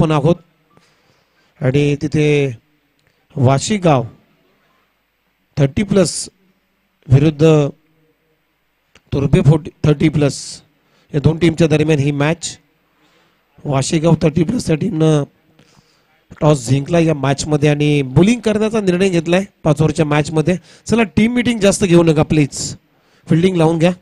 आपण आहोत आणि तिथे वाशीगाव 30+ विरुद्ध तुर्बे 30+ या दोन टीमच्या दरम्यान ही मॅच. वाशीगाव 30+ त्या टीमनं टॉस जिंकला या मॅच मध्ये आणि बॉलिंग करण्याचा निर्णय घेतलाय 5 ओव्हरच्या मॅच मध्ये. चला टीम मीटिंग जास्त घेऊ नका प्लीज, फिल्डिंग लावून घ्या.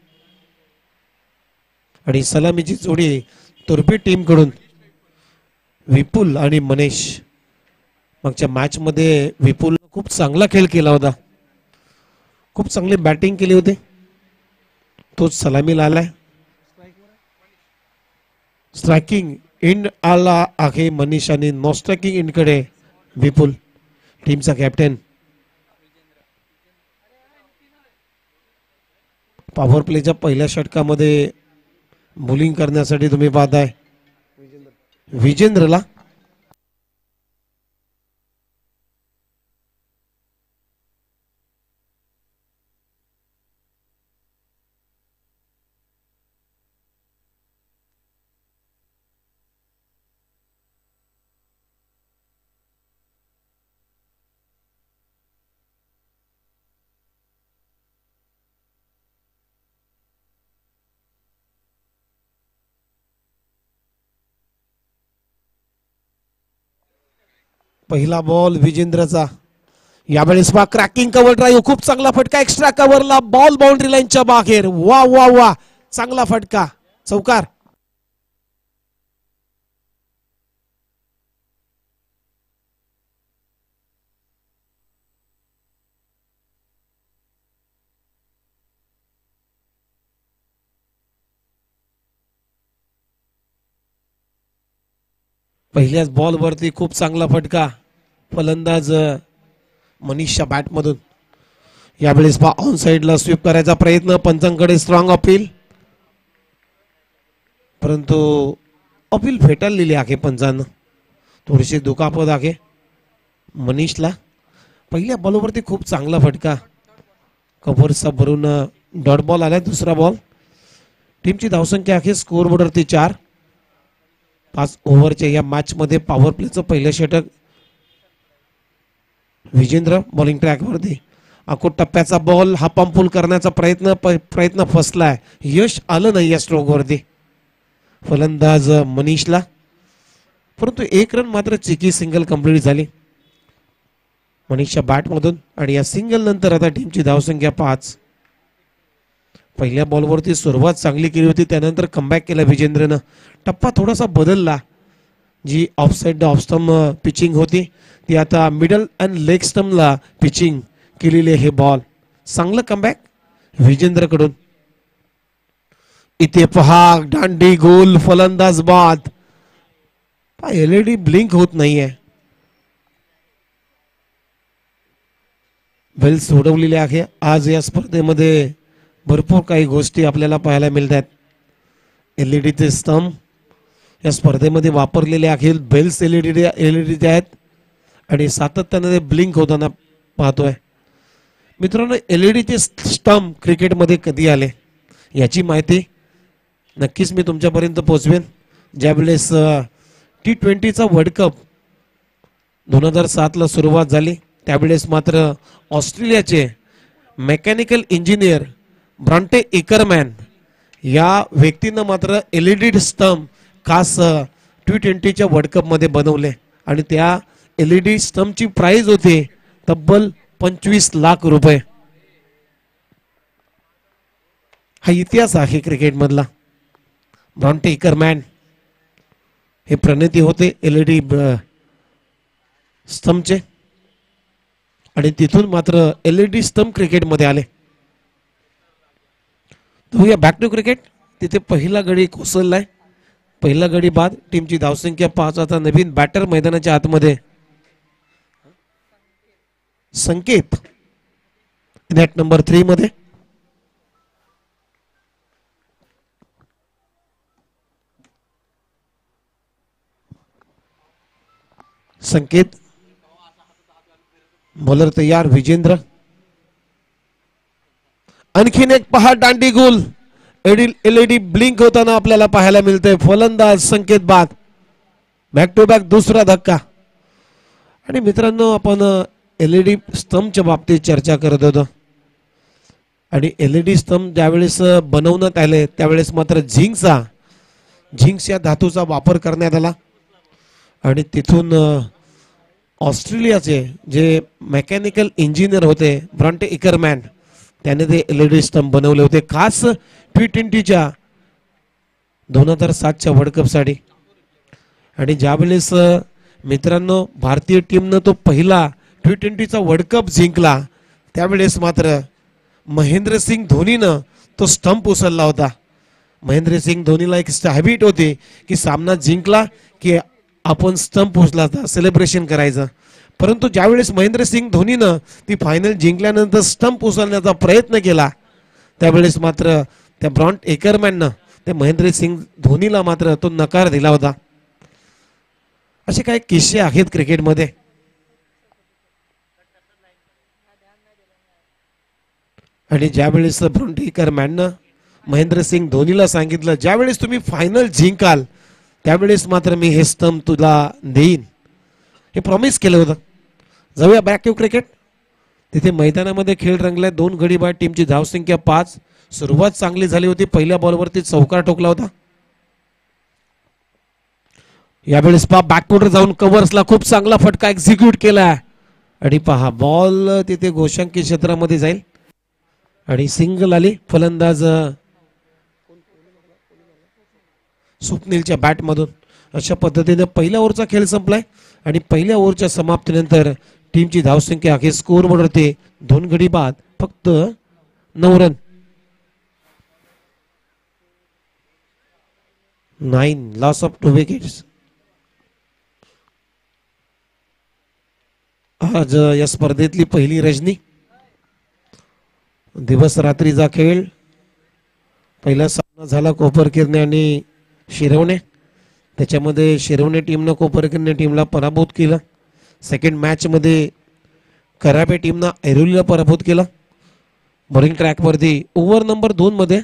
आणि सलामीची जोडी तुर्बे टीम कडून विपुल आणि मनीष. मागच्या मॅच मध्ये विपुल खूप चांगला खेळ केला होता, खूप चांगली बॅटिंग केली होती, तोच सलामीला आलाय. स्ट्रायकिंग एंड आला आहे मनीष आणि नो स्ट्रायकिंग एंड कडे विपुल टीमचा कॅप्टन. पॉवर प्लेच्या पहिल्या षटकामध्ये बॉलिंग करण्यासाठी तुम्ही पाहताय विजेंद्रला. पहिला बॉल विजेंद्रचा. यावेळेस पहा क्रॅकिंग कव्हर ड्राईव्ह, खूप चांगला फटका एक्स्ट्रा कव्हरला, बॉल बाउंड्री लाईनच्या बाहेर. वा वा वा, चांगला फटका, चौकार. पहिल्याच बॉल वरती खूप चांगला फटका फलंदाज मनीषच्या बॅट मधून. यावेळेस पहा ऑन साइडला स्वीप करायचा प्रयत्न, पंचांकडे स्ट्रॉंग अपील, परंतु अपील फेटाळलेली आहे पंचांना. थोडीशी दुखापत आहे मनीषला. पहिल्या बॉलवरती खूप चांगला फटका, कव्हरचा भरून डॉट बॉल आला. दुसरा बॉल. टीमची धावसंख्या आहे स्कोर बोर्डवरती 4. 5 ओव्हरच्या या मॅच मध्ये पॉवर प्लेचं पहिलं षटक. विजेंद्र बॉलिंग ट्रॅक वरती. अकोट टप्प्याचा बॉल, हा पंपूल करण्याचा प्रयत्न फसलाय, यश आलं नाही या स्ट्रोक वरती फलंदाज मनीषला, परंतु 1 रन मात्र चिकी सिंगल कंप्लीट झाली मनीषच्या बॅट मधून. आणि या सिंगल नंतर आता टीमची धावसंख्या 5. पहिल्या बॉलवरती सुरुवात चांगली केली होती, त्यानंतर कमबॅक केला विजेंद्रनं. टप्पा थोडासा बदलला, जी ऑफसाइड ऑफ स्टंप पिचिंग होती ती आता मिडल अँड लेग स्टंपला पिचिंग केलेली हे बॉल. चांगलं कमबॅक विजेंद्र कडून. इथे पहा दांडी गोल, फलंदाज बाद. एलईडी ब्लिंक होत नाहीये. बेल सोडवलेले आहे. आज या स्पर्धेमध्ये भरपूर काही गोष्टी आपल्याला पाहायला मिळतात. एलईडीचे स्तंभ या स्पर्धेमध्ये वापरलेले आहेत. बेल्स एलईडी आहेत आणि सातत्याने ब्लिंक होताना पाहतोय. मित्रांनो, एलईडीचे स्तंभ क्रिकेटमध्ये कधी आले याची माहिती नक्कीच मी तुमच्यापर्यंत पोहोचवेन. ज्यावेळेस T20चा वर्ल्ड कप 2007 ला सुरुवात झाली, त्यावेळेस मात्र ऑस्ट्रेलियाचे मेकॅनिकल इंजिनियर ब्रॉन्टे एकरमॅन या व्यक्तीनं मात्र एलईडी स्तंभ खास T20च्या वर्ल्ड कप मध्ये बनवले आणि त्या एलईडी स्तंभची प्राइस होती तब्बल 25 लाख रुपये. हा इतिहास आहे क्रिकेट मधला. ब्रॉन्टे एकरमॅन हे प्रणेते होते एलईडी स्तंभचे आणि तिथून मात्र एलईडी स्तंभ क्रिकेट मध्ये आले. बघूया बॅक टू क्रिकेट. तिथे पहिला गडी कोसळलाय, पहिला गडी बाद. टीमची धावसंख्या 5. आता नवीन बॅटर मैदानाच्या आतमध्ये संकेत नॅट नंबर 3 मध्ये. संकेत बॉलर तयार. विजेंद्र. आणखीन एक पहा दांडी गोल, एलईडी ब्लिंक होताना आपल्याला पाहायला मिळते. फलंदाज संकेत बाद. बॅक टू बॅक दुसरा धक्का. आणि मित्रांनो, आपण LED स्तंभच्या बाबतीत चर्चा करत होतो. आणि LED स्तंभ ज्यावेळेस बनवण्यात आले त्यावेळेस मात्र झिंक्स या धातूचा वापर करण्यात आला. आणि तिथून ऑस्ट्रेलियाचे जे मेकॅनिकल इंजिनियर होते ब्रॉन्टे इकरमॅन, त्याने ते LED स्तंभ बनवले होते खास T20च्या 2007च्या वर्ल्ड कपसाठी. आणि ज्यावेळेस मित्रांनो भारतीय टीमनं तो पहिला T20चा वर्ल्ड कप जिंकला त्यावेळेस मात्र महेंद्रसिंग धोनीनं तो स्टंप उचलला होता. महेंद्रसिंग धोनीला एक हॅबिट होती की सामना जिंकला की आपण स्टंप उचलायचा, सेलिब्रेशन करायचं. परंतु ज्यावेळेस महेंद्रसिंग धोनीनं ती फायनल जिंकल्यानंतर स्टंप उचलण्याचा प्रयत्न केला त्यावेळेस मात्र त्या ब्रॉन्ट एकरमॅननं ते महेंद्रसिंग धोनीला मात्र तो नकार दिला होता. असे काही किस्से आहेत क्रिकेटमध्ये. आणि ज्यावेळेस ब्रॉन्ट एकरमॅननं महेंद्रसिंग धोनीला सांगितलं ज्यावेळेस तुम्ही फायनल जिंकाल त्यावेळेस मात्र मी हे स्तंभ तुला देईन, हे प्रॉमिस केलं होतं. जाऊया बॅक टू क्रिकेट. तिथे मैदानामध्ये खेळ रंगलाय. 2 गडी बाद, टीमची धावसंख्या 5. सुरुवात चांगली झाली होती. पहिल्या बॉलवरती चौकार ठोकला होता. यावेळेस बॅकवर्ड जाऊन कव्हर्सला खूप चांगला फटका एक्झिक्यूट केला. आणि पहा बॉल तिथे गोशांकी क्षेत्रामध्ये जाईल आणि सिंगल आली. फलंदाज स्वप्नीलच्या बॅटमधून. अशा पद्धतीने पहिल्या ओव्हरचा खेळ संपलाय. आणि पहिल्या ओव्हरच्या समाप्तीनंतर टीमची धावसंख्या अखेर स्कोर बोर्डवरती 2 गडी बाद, फक्त 9 रन. 9 loss of 2 wickets. आज या स्पर्धेतली पहिली रजनी. दिवस रात्रीचा खेळ. पहिला सामना झाला कोपरकिरणे आणि शिरवणे. त्याच्यामध्ये शिरवणे टीमनं कोपरकिरणे टीमला पराभूत केलं. सेकंड मॅच मध्ये कराबे टीमनं ऐरोलीला पराभूत केलं. बॉलिंग ट्रॅकवरती ओव्हर नंबर 2 मध्ये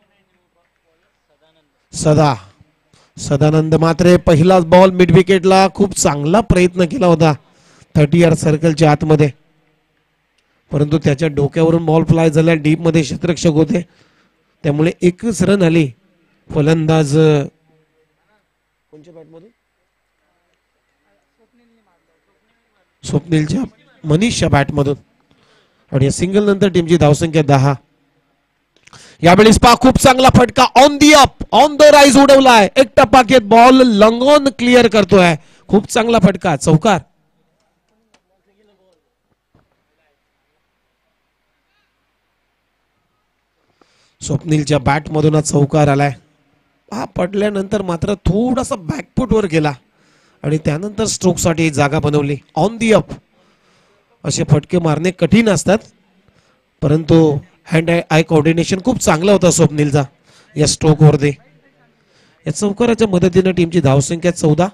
सदानंद मात्र पहिलाच बॉल मिड विकेटला खूप चांगला प्रयत्न केला होता 30 यार्ड सर्कलच्या आतमध्ये, परंतु त्याच्या डोक्यावरून बॉल फ्लाय झाला. डीप मध्ये क्षेत्ररक्षक होते त्यामुळे एकच रन आली. फलंदाज स्वप्नीलच्या मनीषच्या बॅटमधून. आणि सिंगल नंतर टीमची धावसंख्या 10. यावेळेस खूप चांगला फटका ऑन द राईज उडवलाय. एक टप्पा घेत बॉल लंगॉन क्लिअर करतोय. खूप चांगला फटका, चौकार. स्वप्नीलच्या बॅटमधून चौकार आलाय. हा पडल्यानंतर मात्र थोडासा बॅकफुटवर गेला आणि त्यानंतर स्ट्रोकसाठी जागा बनवली. ऑन दी अप असे फटके मारणे कठीण असतात, परंतु हँड आय कोऑर्डिनेशन खूप चांगला होता स्वप्नीलचा या स्ट्रोकवरती. या चौकाराच्या मदतीने टीमची धावसंख्या 14.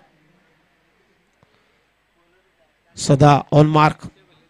सदा ऑन मार्क.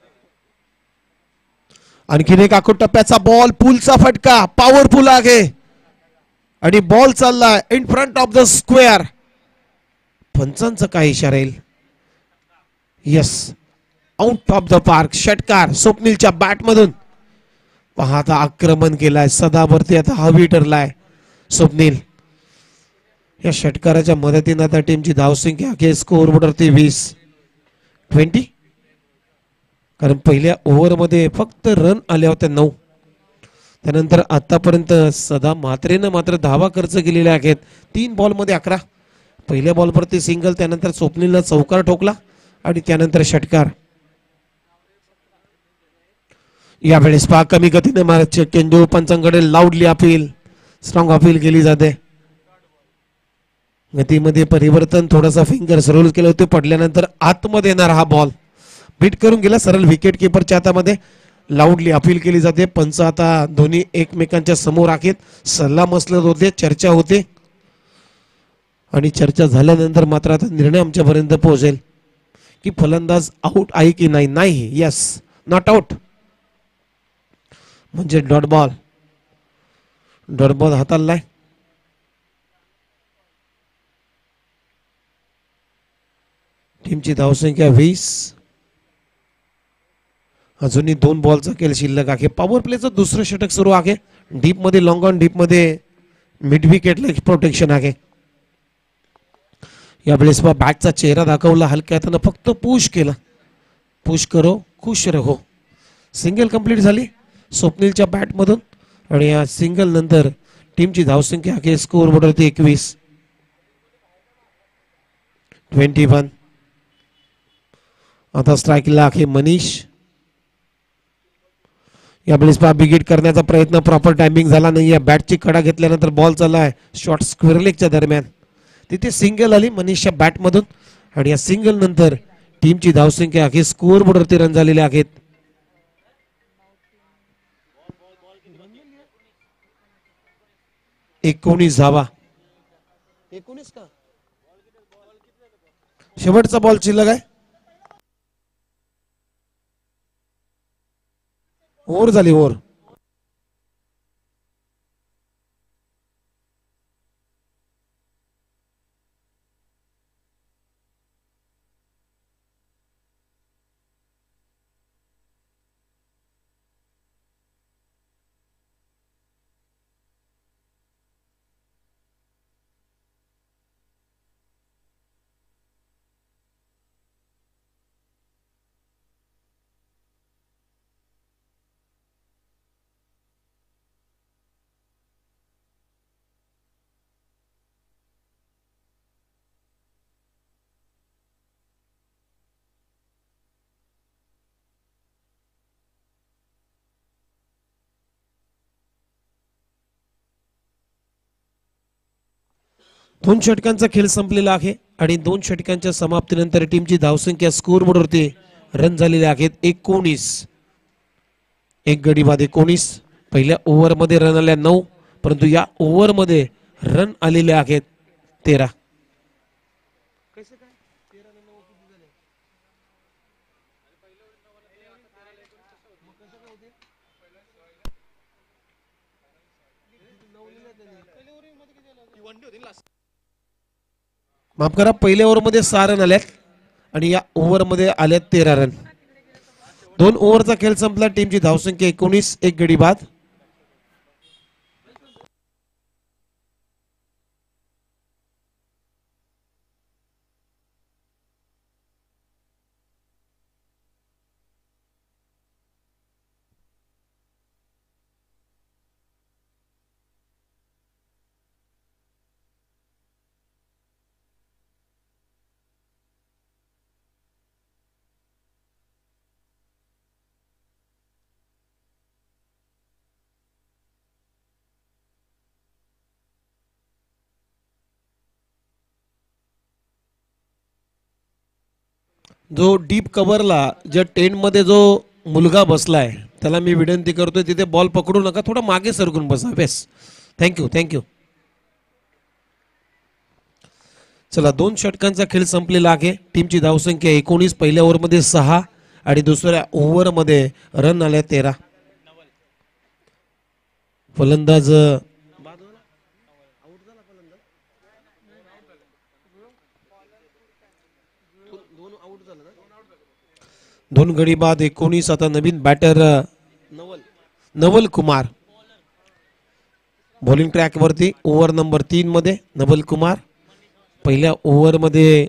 आणखीन एक आखूड टप्प्याचा बॉल, पुलचा फटका, पॉवरफुल आहे आणि बॉल चाललाय in front of the square. पंचांचा काय इशारा येईल? Yes, out of the park. षटकार स्वप्नीलच्या बॅटमधून. पाहता आक्रमण केलाय सदावरती, आता हवी ठरलाय स्वप्नील. या षटकाराच्या मदतीने आता टीमची धावसंख्या अखेर स्कोर बोर्डवरती 20. कारण पहिल्या ओव्हर मध्ये फक्त रन आले होते 9. त्यानंतर आतापर्यंत सदा मात्रेनं मात्र धावा खर्च केलेल्या आहेत. 3 बॉल मध्ये 11. पहिल्या बॉलवरती सिंगल, त्यानंतर स्वप्नीलला चौकार ठोकला आणि त्यानंतर षटकार. यावेळेस कमी गतीने मारत चेंडू पंचांकडे लाऊडली अपील, स्ट्रॉंग अपील केली जाते. गतीमध्ये परिवर्तन, थोडासा फिंगर्स रोल केले होते. पडल्यानंतर आतमध्ये येणार हा बॉल बीट करून गेला सरळ विकेट किपरच्या हातामध्ये. लाऊडली अपील केली जाते. पंच आता दोन्ही एकमेकांच्या समोर आहेत. सल्ला मसलत होते, चर्चा होते आणि चर्चा झाल्यानंतर मात्र आता निर्णय आमच्यापर्यंत पोहोचेल की फलंदाज आउट आहे की नाही. नाही, यस, नॉट आउट म्हणजे डॉट बॉल हाताळलाय. टीमची धावसंख्या 20. अजूनही 2 बॉलचा खेळ शिल्लक आहे. पॉवर प्लेचं दुसरं षटक सुरू आहे. डीप मध्ये लॉंग ऑन, डीप मध्ये मिड विकेटला प्रोटेक्शन आहे. यावेळेस बॅटचा चेहरा दाखवला, हलक्या हातानं फक्त पुश केला. पुश करो खुश रहो. सिंगल कंप्लीट झाली स्वप्नीलच्या बॅटमधून आणि या सिंगल नंतर टीमची धावसंख्या आहे स्कोर बोर्डवरती 21. 21. आता स्ट्राईकला आहे मनीष. यावेळेस बिगिट करण्याचा प्रयत्न, प्रॉपर टायमिंग झाला नाही. या बॅटची कडा घेतल्यानंतर बॉल चाललाय शॉर्ट स्क्वेअर लेगच्या दरम्यान. तिथे सिंगल आली मनीषच्या बॅटमधून आणि या सिंगल नंतर टीमची धावसंख्या आहे स्कोर बोर्डवरती रन झालेले आहेत 19 धावा. 19 का शेवटचा बॉल शिल्लक आहे. ओव्हर झाली ओव्हर. दोन षटकांचा खेळ संपलेला आहे आणि 2 षटकांच्या समाप्तीनंतर टीमची धावसंख्या स्कोर बोर्डवरती रन झालेले आहेत 19. एक गडी बाद 19. पहिल्या ओव्हरमध्ये रन आल्या 9, परंतु या ओव्हरमध्ये रन आलेले आहेत 13. माफ करा, पहिल्या ओव्हरमध्ये 6 रन आल्यात आणि या ओव्हरमध्ये आल्यात 13 रन. 2 ओव्हरचा खेळ संपला. टीमची धावसंख्या 19. एक गडी बाद. जो डीप कव्हरला ज्या टेंट मध्ये जो मुलगा बसलाय त्याला मी विनंती करतोय तिथे बॉल पकडू नका, थोडं मागे सरकून बसा. बेस. Thank you thank you. चला, 2 षटकांचा खेळ संपलेला आहे. टीमची धावसंख्या 19. पहिल्या ओव्हरमध्ये 6 आणि दुसऱ्या ओव्हरमध्ये रन आल्या 13. फलंदाज 2 गडी बाद 19. आता नवीन batter Naval Kumar bowling track वरती. ओव्हर नंबर 3 मध्ये नवल कुमार. पहिल्या ओव्हर मध्ये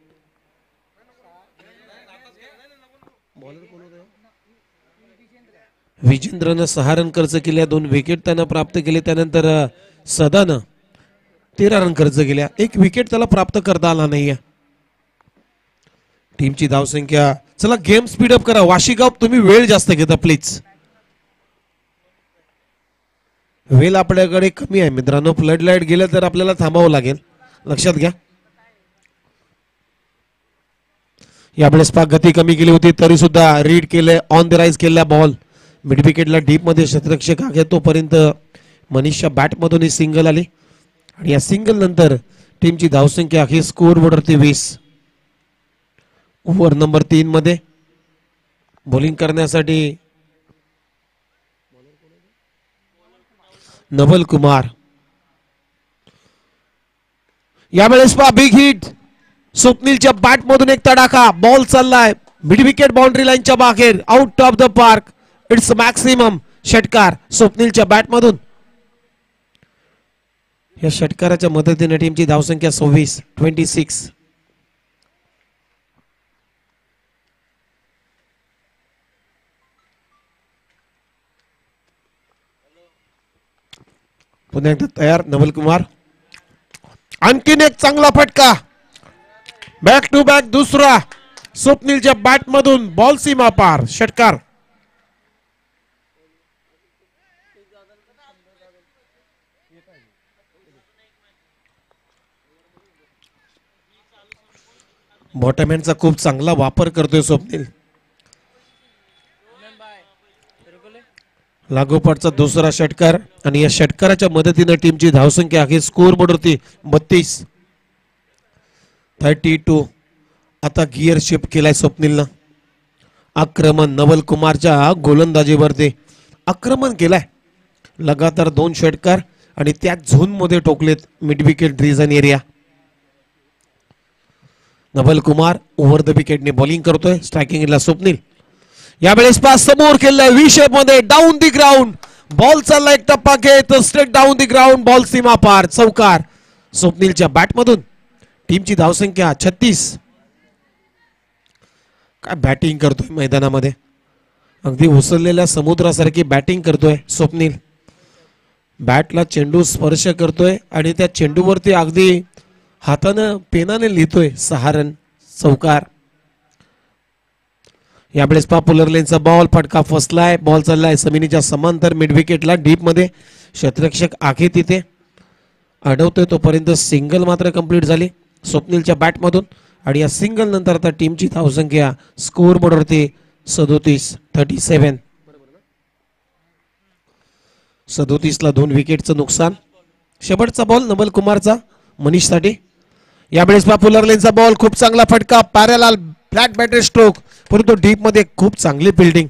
विजेंद्रनं 6 रन खर्च केल्या. 2 विकेट त्यानं प्राप्त केले. त्यानंतर सदानं 13 रन खर्च केल्या. 1 विकेट त्याला प्राप्त करता आला नाहीये. टीमची धावसंख्या, चला गेम स्पीडअप करा. वाशिगाव तुम्ही वेळ जास्त घेता प्लीज. वेळ आपल्याकडे कमी आहे मित्रांनो. फ्लड लाईट गेलं तर आपल्याला थांबावं लागेल, लक्षात घ्या. यावेळेस गती कमी केली होती तरी सुद्धा रीड केले, ऑन द राईज केला बॉल. मिड विकेटला डीप मध्ये क्षेत्ररक्षक आहे तोपर्यंत मनीषच्या बॅट मधून ही सिंगल आली आणि या सिंगल नंतर टीमची धावसंख्या आहे स्कोर बोर्डवरती 20. ओव्हर नंबर 3 मध्ये बॉलिंग करण्यासाठी नवल कुमार. यावेळेस बिग हिट स्वप्नीलच्या बॅट मधून एक तडाखा, बॉल चाललाय मिड विकेट बाउंड्री लाईनच्या बाहेर, out of the park. It's maximum षटकार स्वप्नीलच्या बॅट मधून. या षटकाराच्या मदतीने टीमची धावसंख्या 26. पुन्हा एकदा तयार नवल कुमार. आणखीन एक चांगला फटका, बॅक टू बॅक दुसरा स्वप्नीलच्या बॅट मधून, बॉल सीमा पार, षटकार. बॉटमहॅनचा खूप चांगला वापर करतोय स्वप्नील. लागोपाठचा दुसरा षटकार आणि या षटकाराच्या मदतीने टीमची धावसंख्या आहे स्कोर बोर्डवरती 32. आता गिअर शिफ्ट केलाय स्वप्नीलनं. आक्रमण नवल कुमारच्या गोलंदाजीवरती आक्रमण केलाय. लगातार 2 षटकार आणि त्याच झोन मध्ये टोकलेत mid wicket region area. Naval Kumar over the विकेटने बॉलिंग करतोय. स्ट्रायकिंगला स्वप्नील. यावेळेस पास समोर केलाय व्ही शेप मध्ये, डाऊन दी ग्राउंड, बॉल चालला एक टप्पा घेत straight down the ground, ball सीमा पार, चौकार स्वप्नीलच्या बॅट मधून. टीमची धावसंख्या 36. काय बॅटिंग करतोय मैदानामध्ये, अगदी उसळलेल्या समुद्रासारखी बॅटिंग करतोय स्वप्नील. बॅटला चेंडू स्पर्श करतोय आणि त्या चेंडूवरती अगदी हातानं पेनाने लिहितोय 6 रन, चौकार. यावेळेस पॉप्युलर लेनचा बॉल, फटका फसलाय, बॉल चाललाय जमिनीच्या समांतर मिड विकेटला, डीप मध्ये. क्षेत्ररक्षक आहे तिथे अडवतोय तोपर्यंत सिंगल मात्र कंप्लीट झाली स्वप्नीलच्या बॅट मधून. आणि या सिंगल नंतर आता टीमची धावसंख्या स्कोर बोर्डवरती 37. 37ला 2 विकेटचं नुकसान. शेवटचा बॉल नवल कुमारचा मनीष साठी. यावेळेस पॉप्युलर लेनचा बॉल, खूप चांगला फटका, पॅरेलाल फ्लॅट बॅटर स्ट्रोक, परंतु डीप मध्ये खूप चांगली फिल्डिंग.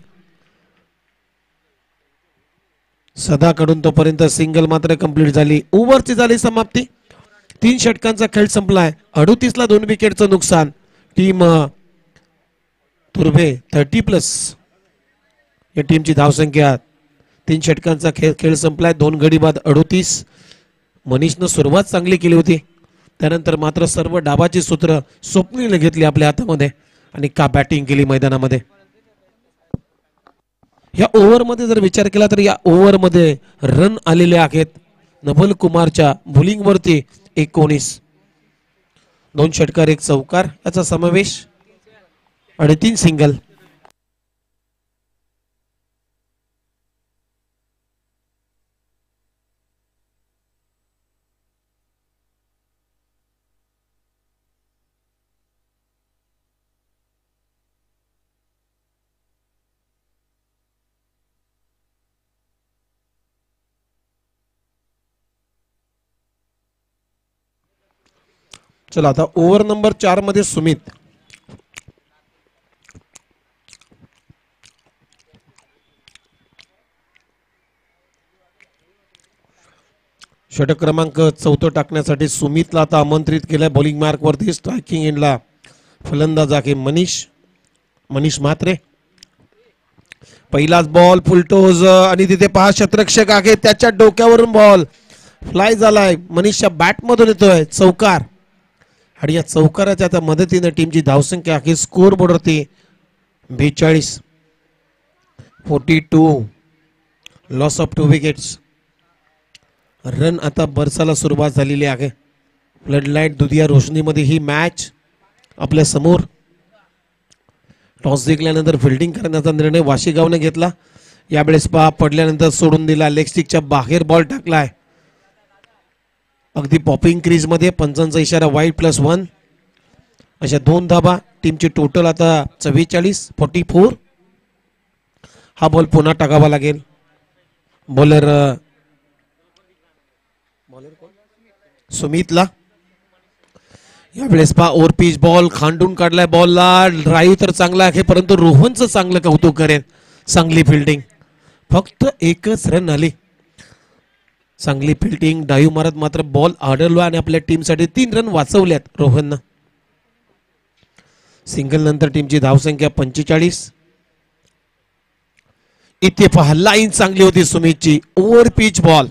सदाकडून तोपर्यंत सिंगल मात्र कंप्लीट झाली. ओव्हरची झाली समाप्ती. 3 षटकांचा खेळ संपलाय. 38ला 2 विकेटचं नुकसान. टीम तुर्भे 30+. या टीमची धावसंख्या 3 षटकांचा खेळ संपलाय. 2 गडी बाद 38. मनीषनं सुरुवात चांगली केली होती, त्यानंतर मात्र सर्व डावाची सूत्र स्वप्नीलने घेतली आपल्या हातामध्ये आणि का बॅटिंग केली मैदानामध्ये. या ओव्हर मध्ये जर विचार केला तर या ओव्हर मध्ये रन आलेले आहेत नवल कुमारच्या बॉलिंग वरती 19. 2 षटकार 1 चौकार याचा समावेश आणि 3 सिंगल. चला आता ओव्हर नंबर 4 मध्ये सुमित. षटक क्रमांक 4 टाकण्यासाठी सुमितला आता आमंत्रित केलंय बॉलिंग मार्क वरती. स्ट्रायकिंग एंडला फलंदाज आहे मनीष म्हात्रे. पहिलाच बॉल फुलटोज आणि तिथे 5 क्षेत्ररक्षक आहे, त्याच्या डोक्यावरून बॉल फ्लाय झालाय, मनीषच्या बॅट मधून येतोय, चौकार. आणि या चौकाराच्या आता मदतीने टीमची धावसंख्या आहे स्कोर बोर्डवरती 42. Loss of 2 wickets. रन आता बरसाला सुरुवात झालेली आहे. फ्लडलाईट दुधिया रोशनीमध्ये ही मॅच आपल्या समोर. टॉस जिंकल्यानंतर फिल्डिंग करण्याचा निर्णय वाशीगावने घेतला. यावेळेस पडल्यानंतर सोडून दिला, लेग स्टिकच्या बाहेर बॉल टाकलाय अगदी पॉपिंग क्रीज मध्ये. पंचांचा इशारा वाईड +1. अशा 2 धाबा. टीमची टोटल आता 44. हा बॉल पुन्हा टाकावा लागेल. बॉलर सुमितला. यावेळेस ओव्हर पिच बॉल खांडून काढलाय. बॉलला ड्राईव्ह तर चांगला आहे, परंतु रोहनचं चांगलं कौतुक करेन. चांगली फिल्डिंग, फक्त 1च रन आली. चांगली फिल्डिंग, डाईव्ह मारत मात्र बॉल आढळला आणि आपल्या टीमसाठी 3 रन वाचवल्यात रोहननं. सिंगल नंतर टीमची धावसंख्या 45. इथे पहा लाईन चांगली होती सुमितची. ओव्हर पिच बॉल,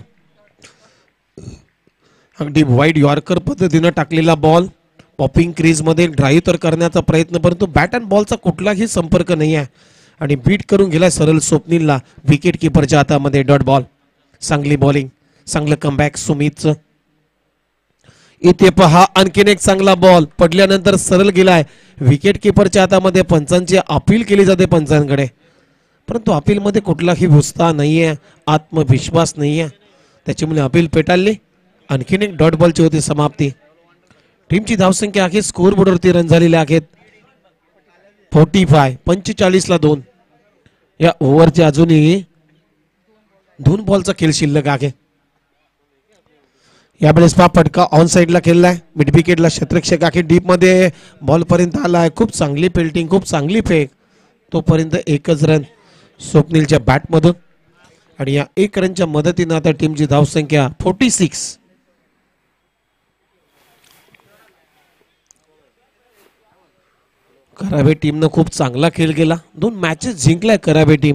अगदी वाईड यॉर्कर पद्धतीनं टाकलेला बॉल. पॉपिंग क्रीज मध्ये ड्राईव्ह तर करण्याचा प्रयत्न, परंतु बॅट अँड बॉलचा कुठलाही संपर्क नाही आहे आणि बीट करून गेला सरळ स्वप्नीलला. विकेट किपरच्या हातामध्ये डॉट बॉल. चांगली बॉलिंग, चांगलं कमबॅक सुमितचं. इथे पहा आणखीन एक चांगला बॉल पडल्यानंतर सरळ गेलाय विकेट किपरच्या हातामध्ये. पंचांची अपील केली जाते पंचांकडे, परंतु अपील मध्ये कुठलाही उत्साह नाहीये, आत्मविश्वास नाहीये, त्याच्यामुळे अपील पेटाळली. आणखीन एक डॉट बॉलची होती समाप्ती. टीमची धावसंख्या आहे स्कोर बोर्डवरती रन झालेले आहेत 45. 45 ला 2. या ओव्हरच्या अजूनही 2 बॉलचा खेळ शिल्लक आहे. यावेळेस पहा फटका ऑन साइडला खेळलाय. मिड विकेटला क्षेत्ररक्षक आहे डीप मध्ये बॉल पर्यंत आलाय. खूप चांगली पेल्टिंग, खूप चांगली फेक. तोपर्यंत एकच रन स्वप्नीलच्या बॅट मधून आणि या 1 रनच्या मदतीने आता टीमची धावसंख्या 46. करावे टीमनं खूप चांगला खेळ केला. 2 मॅचेस जिंकलाय करावे टीम.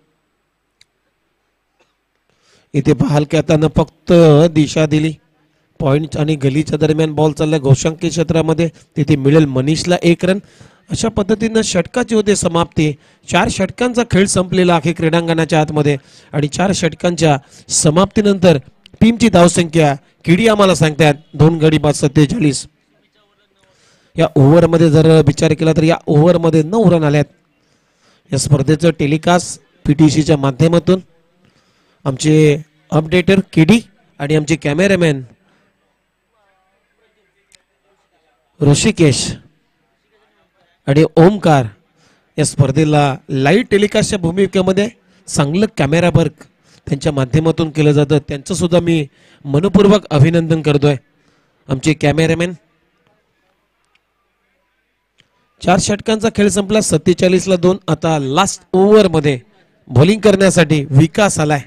इथे हलक्यातानं फक्त दिशा दिली. पॉइंट आणि गलीच्या दरम्यान बॉल चाललाय घोषांकी क्षेत्रामध्ये. तिथे मिळेल मनीषला 1 रन. अशा पद्धतीनं षटकाची होते समाप्ती. 4 षटकांचा खेळ संपलेला आहे क्रीडांगणाच्या आतमध्ये आणि 4 षटकांच्या समाप्तीनंतर टीमची धावसंख्या किडी आम्हाला सांगतात 2 गडी बाद 47. या ओव्हरमध्ये जर विचार केला तर या ओव्हरमध्ये 9 रन आल्यात. या स्पर्धेचं टेलिकास्ट पीटीसीच्या माध्यमातून आमचे अपडेटर किडी आणि आमचे कॅमेरामॅन ऋषिकेश आणि ओमकार या स्पर्धेला लाईव्ह टेलिकास्टच्या भूमिकेमध्ये चांगलं कॅमेरा वर्क त्यांच्या माध्यमातून केलं जातं. त्यांचं सुद्धा मी मनपूर्वक अभिनंदन करतोय. आमचे कॅमेरामॅन. 4 षटकांचा खेळ संपला 47 ला 2. आता लास्ट ओव्हर मध्ये बॉलिंग करण्यासाठी विकास आलाय.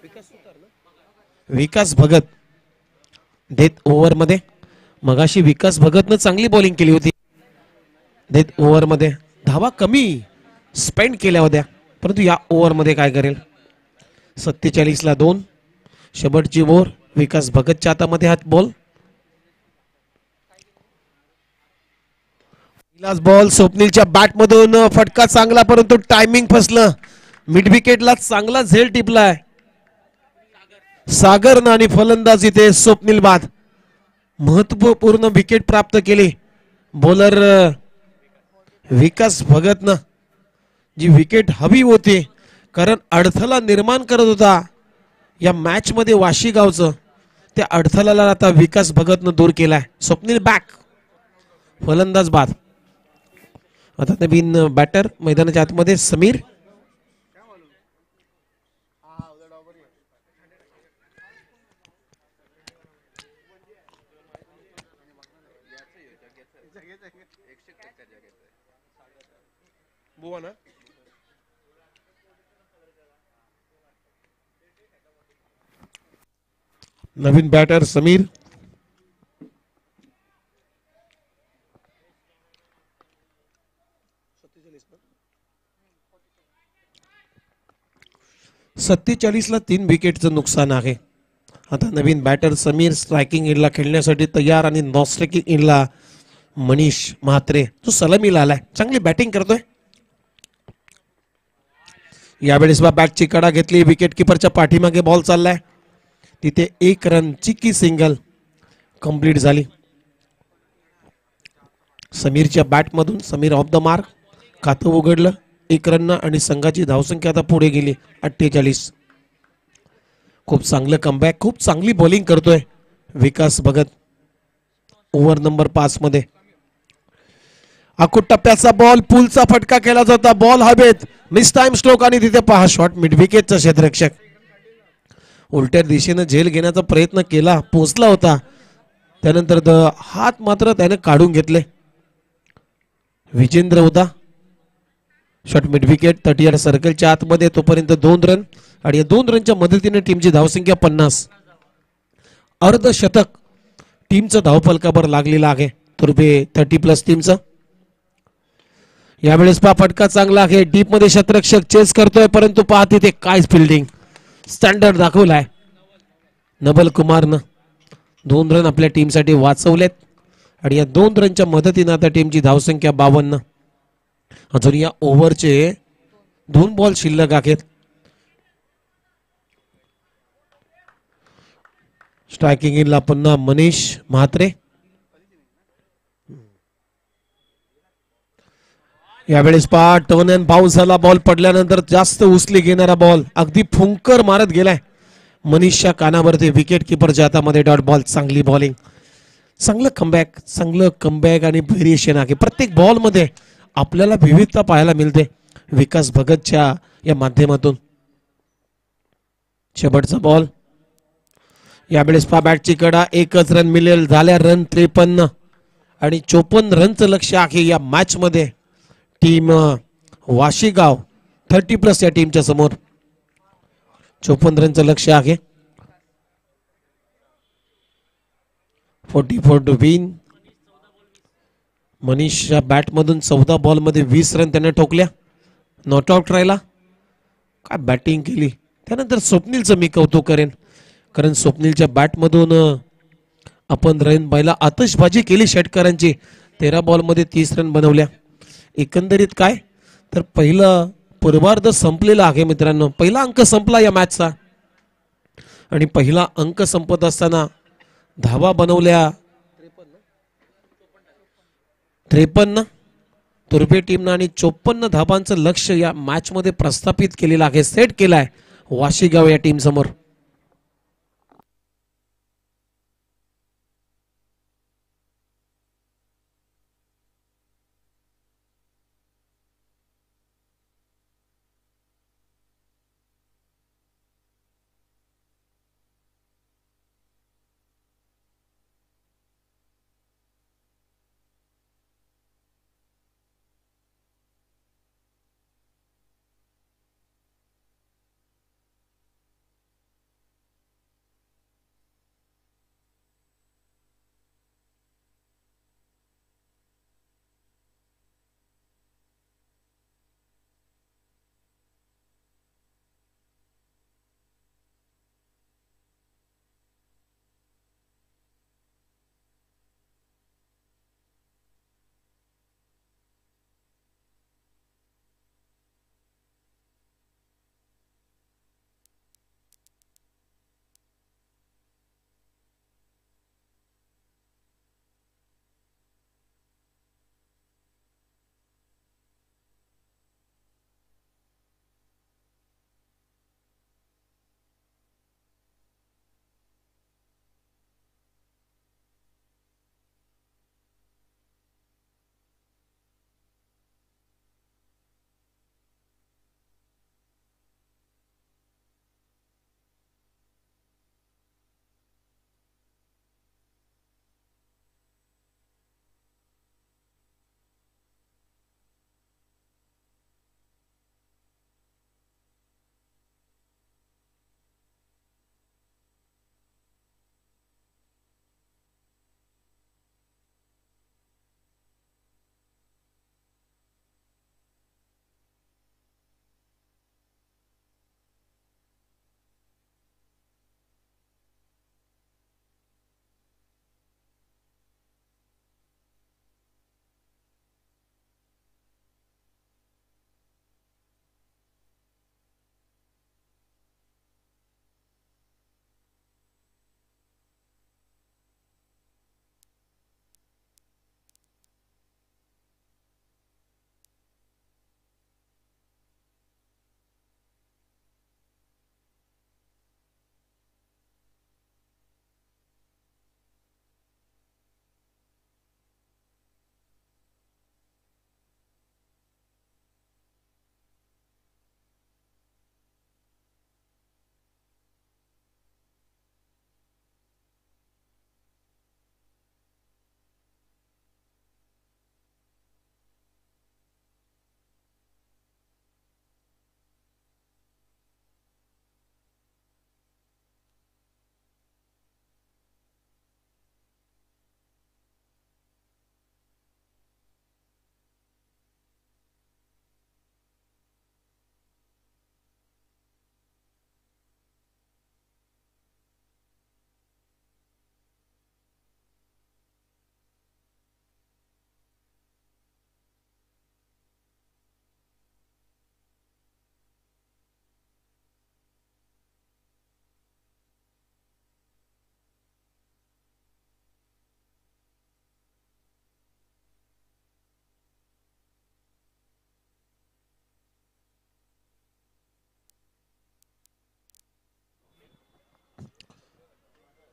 विकास भगत डेथ ओव्हर मध्ये. मगाशी विकास भगतनं चांगली बॉलिंग केली होती. डेथ ओव्हर मध्ये धावा कमी स्पेंड केल्या होत्या, परंतु या ओव्हर मध्ये काय करेल. 47 ला 2. शेवटची ओव्हर. विकास भगतच्या हातामध्ये हात बॉल. बॉल स्वप्नीलच्या बॅट मधून फटका चांगला, परंतु टायमिंग फसलं. मिड विकेटला चांगला झेल टिपलाय सागरनं आणि फलंदाज इथे स्वप्नील बाद. महत्वपूर्ण विकेट प्राप्त केली बॉलर विकास भगतनं. जी विकेट हवी होती, कारण अडथळा निर्माण करत होता या मॅच मध्ये वाशी गावचं, त्या अडथळ्याला आता विकास भगतनं दूर केलाय. स्वप्नील बॅक. फलंदाज बाद. आता नवीन बॅटर मैदानाच्या आतमध्ये समीर. नवीन बॅटर समीर. ला 3 विकेटचं नुकसान आहे. आता नवीन बॅटर समीर स्ट्रायकिंग इनला खेळण्यासाठी तयार आणि नॉन स्ट्रायकिंग इनला मनीष म्हात्रे जो सलामीला आलाय. चांगली बॅटिंग करतोय. यावेळेस बॅटची कडा घेतली. विकेट किपरच्या पाठीमागे बॉल चाललाय. तिथे 1 रन चिकी सिंगल कंप्लीट झाली. समीरच्या बॅट मधून समीर ऑफ द मार्क. खातं उघडलं 1 रन आणि संघाची धावसंख्या आता पुढे गेली 48. खूप चांगलं कमबॅक, खूप चांगली बॉलिंग करतोय विकास भगत. ओव्हर नंबर 5 मध्ये अकुट टप्प्याचा बॉल. पुलचा फटका केला जाता. बॉल हवेत. मिस टाइम स्ट्रोक आणि तिथे पहा शॉट मिड विकेटचा क्षेत्ररक्षक उलट्या दिशेने झेल घेण्याचा प्रयत्न केला, पोचला होता. त्यानंतर हात मात्र त्याने काढून घेतले. विजेंद्र होता. शॉट मिड विकेट 38 सर्कलच्या आतमध्ये. तोपर्यंत 2 रन आणि या 2 रनच्या मदतीने टीमची धावसंख्या 50. अर्धशतक टीमचं धावफलकावर लागलेलं आहे. तर 30+ टीमचं यावेळेस पहा फटका चांगला आहे, डीप मध्ये शतरक्षक चेस करतोय, परंतु पहा तिथे काय फिल्डिंग स्टँडर्ड दाखवलाय नबल कुमारनं. 2 रन आपल्या टीमसाठी वाचवलेत आणि या 2 रनच्या मदतीनं आता टीमची धावसंख्या 52. अजून या ओव्हरचे 2 बॉल शिल्लक आहेत. स्ट्रायकिंग इनला पुन्हा मनीष म्हात्रे. यावेळेस पहा टर्न अँड बाउन्स झाला, बॉल पडल्यानंतर जास्त उचली घेणारा बॉल अगदी फुंकर मारत गेलाय मनीषच्या कानावरती. विकेट किपरच्या हातामध्ये डॉट बॉल. चांगली बॉलिंग, चांगलं कमबॅक आणि व्हेरिएशन आहे. प्रत्येक बॉल मध्ये आपल्याला विविधता पाहायला मिळते विकास भगतच्या या माध्यमातून. शेवटचा बॉल. यावेळेस पहा बॅटची कडा, 1च रन मिळेल. झाल्या रन 53 आणि 54 रनचं लक्ष आहे या मॅच मध्ये. टीम वाशीगाव 30+ या टीमच्या समोर 54 रनचं लक्ष आहे. 44 टू विन. मनीषच्या बॅटमधून 14 बॉलमध्ये 20 रन त्याने ठोकल्या. नॉट आउट राहिला. काय बॅटिंग केली. त्यानंतर स्वप्नीलचं मी कौतुक करेन, कारण स्वप्नीलच्या बॅटमधून आपण रन पाहिला. आतषबाजी केली षटकरांची. 13 बॉलमध्ये 30 रन बनवल्या. एकंदरीत काय तर पहिलं पूर्वार्ध संपलेला आहे मित्रांनो. पहिला अंक संपला या मॅचचा आणि पहिला अंक संपत असताना धावा बनवल्या 53 तुर्भे टीमनं आणि 54 धाबांचं लक्ष या मॅच मध्ये प्रस्थापित केलेलं आहे, सेट केलाय वाशीगाव या टीम समोर.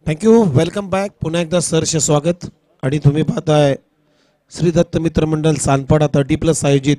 थँक्यू. Welcome back. पुन्हा एकदा सरचे स्वागत. आणि तुम्ही पाहताय श्री दत्त मित्र मंडळ सानपाडा 30+ आयोजित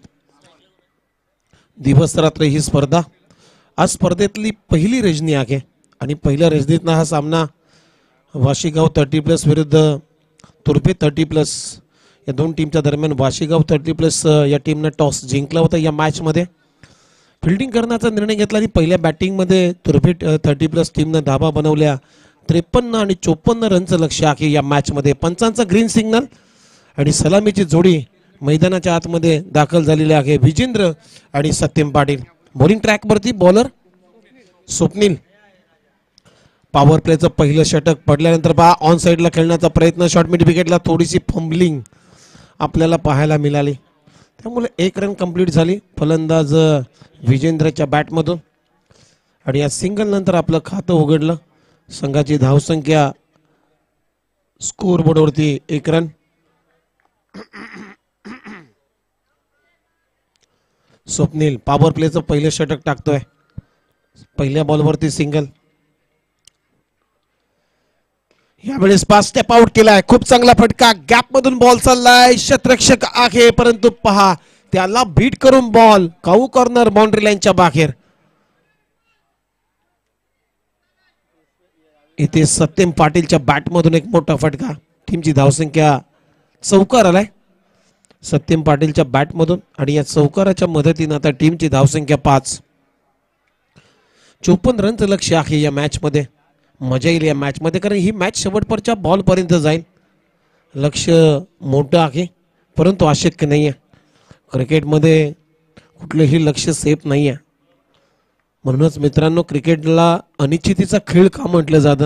दिवस रात्र ही स्पर्धा. आज स्पर्धेतली पहिली रजनी आहे आणि पहिल्या रजनीतनं हा सामना वाशीगाव 30+ विरुद्ध तुर्भे 30+ या दोन टीमच्या दरम्यान वाशीगाव 30+ या टीमनं टॉस जिंकला होता. या मॅचमध्ये फिल्डिंग करण्याचा निर्णय घेतला आणि पहिल्या बॅटिंगमध्ये तुर्भे 30+ टीमनं धाबा बनवल्या. 53 आणि 54 रनचं लक्ष्य आहे या मॅचमध्ये. पंचांचा ग्रीन सिग्नल आणि सलामीची जोडी मैदानाच्या आतमध्ये दाखल झालेली आहे. विजेंद्र आणि सत्यम पाटील बॉलिंग ट्रॅकवरती. बॉलर स्वप्नील. पॉवर प्लेचं पहिलं षटक पडल्यानंतर पहा ऑन साईडला खेळण्याचा प्रयत्न. शॉर्ट मिड विकेटला थोडीशी फंबलिंग आपल्याला पाहायला मिळाली, त्यामुळे 1 रन कंप्लीट झाली फलंदाज विजेंद्रच्या बॅटमधून. आणि या सिंगल नंतर आपलं खातं उघडलं. संघाची धावसंख्या स्कोर बोर्डवरती 1 रन. स्वप्नील पॉवर प्लेचं पहिलं षटक टाकतोय. पहिल्या बॉलवरती सिंगल. यावेळेस 5 स्टेप आउट केलाय. खूप चांगला फटका. गॅप मधून बॉल चाललाय. शतरक्षक आहे परंतु पहा त्याला बीट करून बॉल काऊ कॉर्नर बाउंड्री लाईनच्या बाहेर. इथे सत्यम पाटीलच्या बॅटमधून एक मोठा फटका. टीमची धावसंख्या चौकार आलाय सत्यम पाटीलच्या बॅटमधून आणि या चौकाराच्या मदतीने आता टीमची धावसंख्या 5. 54 रनचं लक्ष्य आहे या मॅच मध्ये. मजा येईल या मॅच मध्ये कारण ही मॅच शेवटपर्यंतच्या बॉल पर्यंत जाईल. लक्ष मोठं आहे परंतु अशक्य नाही आहे. क्रिकेटमध्ये कुठलंही लक्ष सेफ नाही आहे. म्हणूनच मित्रांनो क्रिकेटला अनिश्चितीचा खेळ का म्हटलं जातं.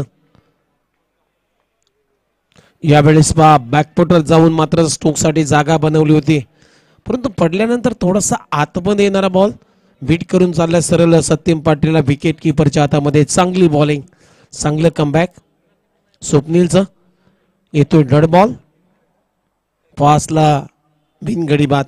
यावेळेस बॅकफुटर जाऊन मात्र स्टोकसाठी जागा बनवली होती परंतु पडल्यानंतर थोडासा आतमध्ये येणारा बॉल बीट करून चालला सरळ सत्यम पाटीलला विकेट किपरच्या हातामध्ये. चांगली बॉलिंग, चांगलं कमबॅक स्वप्नीलचं. येतोय डड बॉल. पासला बिनगडी बाद.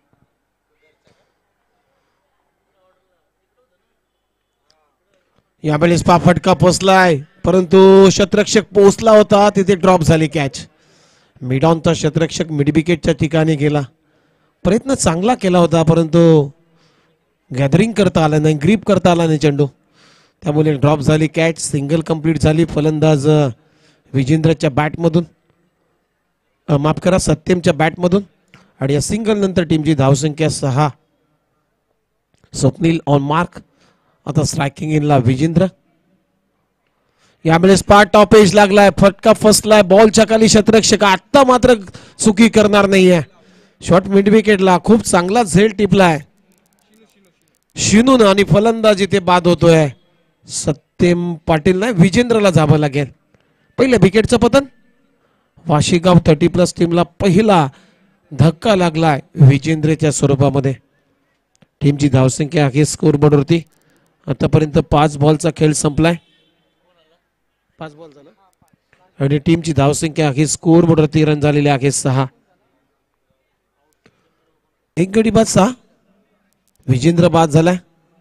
यावेळेस फटका पोचलाय परंतु शतरक्षक पोचला होता तिथे ड्रॉप झाली कॅच. मिड ऑनचा शतरक्षक मिड विकेटच्या ठिकाणी गेला. प्रयत्न चांगला केला होता परंतु गॅदरिंग करता आला नाही, ग्रीप करता आला नाही चेंडू, त्यामुळे ड्रॉप झाली कॅच. सिंगल कंप्लीट झाली फलंदाज विजेंद्रच्या बॅटमधून, माफ करा सत्यमच्या बॅटमधून. आणि या सिंगल नंतर टीमची धावसंख्या 6. Swapnil on mark. आता स्ट्रायकिंग इनला विजेंद्र. यावेळेस टॉप एज लागलाय. फटका फसलाय बॉलच्या खाली. शतरक्षक आता मात्र चुकी करणार नाहीये. शॉर्ट मिड विकेटला खूप चांगला झेल टिपलाय शिनून आणि फलंदाज इथे बाद होतोय. सत्यम पाटील नाही विजेंद्रला जावं लागेल. पहिल्या विकेटचं पतन. वाशीगाव 30+ टीमला पहिला धक्का लागलाय विजेंद्रच्या स्वरूपामध्ये. टीमची धावसंख्या आहे स्कोर बोर्डवरती. आतापर्यंत 5 बॉलचा खेळ संपलाय. 5 बॉल झाला आणि टीमची धावसंख्या आहे स्कोर बोर्डवरती रन झालेले आहे 6. 1 गडी बाद 6. विजेंद्र बाद झालाय.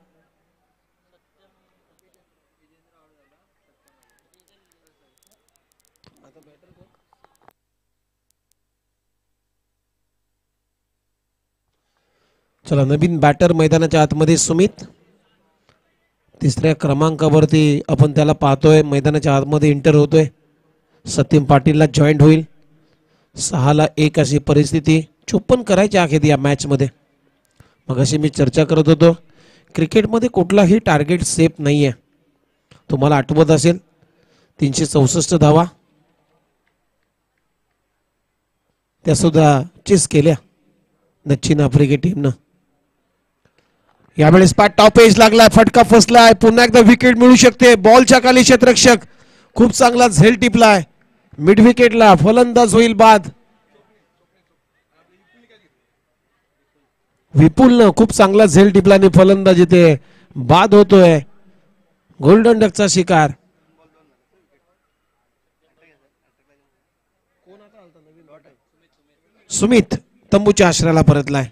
चला नवीन बॅटर मैदानाच्या आतमध्ये सुमित. 3ऱ्या क्रमांकावरती आपण त्याला पाहतोय मैदानाच्या आतमध्ये एंटर होतोय. सत्यम पाटीलला जॉईंट होईल. 6ला 1 अशी परिस्थिती. 54 करायचे आहेत या मॅच मध्ये. मग अशी मी चर्चा करत होतो क्रिकेटमध्ये कुठलाही टार्गेट सेफ नाहीये. तुम्हाला आठवत असेल 364 धावा त्या सुद्धा चेस केल्या दक्षिण आफ्रिका टीमनं. यावेळेस टॉप एज लागलाय. फटका फसलाय. पुन्हा एकदा विकेट मिळू शकते. बॉलच्या खाली क्षेत्ररक्षक खूप चांगला झेल टिपलाय मिड विकेटला. फलंदाज होईल बाद. विपुलनं खूप चांगला झेल टिपला आणि फलंदाज इथे बाद होतोय. गोल्डन डकचा शिकार. सुमित तंबूच्या आश्रयाला परतलाय.